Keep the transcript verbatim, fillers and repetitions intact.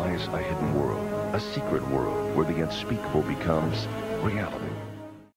lies a hidden world, a secret world where the unspeakable becomes reality.